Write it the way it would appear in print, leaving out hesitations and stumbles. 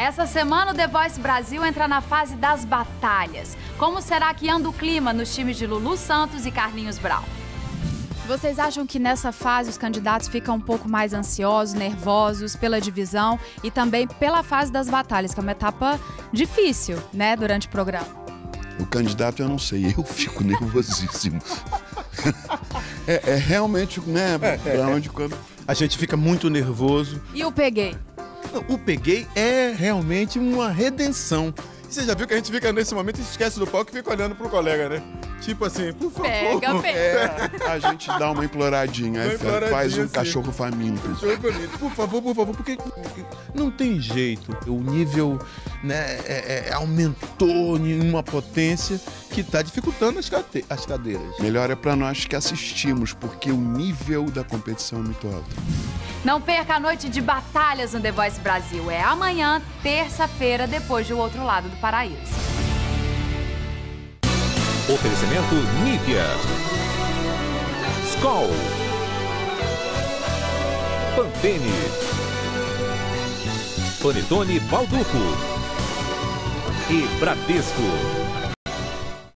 Essa semana o The Voice Brasil entra na fase das batalhas. Como será que anda o clima nos times de Lulu Santos e Carlinhos Brown? Vocês acham que nessa fase os candidatos ficam um pouco mais ansiosos, nervosos pela divisão e também pela fase das batalhas, que é uma etapa difícil, né, durante o programa? O candidato eu não sei, eu fico nervosíssimo. É realmente, né, pra onde quando... A gente fica muito nervoso. E o Peguei? O Peguei é realmente uma redenção. Você já viu que a gente fica nesse momento e esquece do palco e fica olhando pro colega, né? Tipo assim, por favor. Pega. A gente dá uma imploradinha, faz um assim, cachorro faminto. Por favor, porque não tem jeito. O nível, né, aumentou em uma potência que está dificultando as cadeiras. Melhor é para nós que assistimos, porque o nível da competição é muito alto. Não perca a noite de batalhas no The Voice Brasil. É amanhã, terça-feira, depois do outro lado do paraíso. Oferecimento Nivea, Skol, Pantene, Panetone Balduco e Bradesco.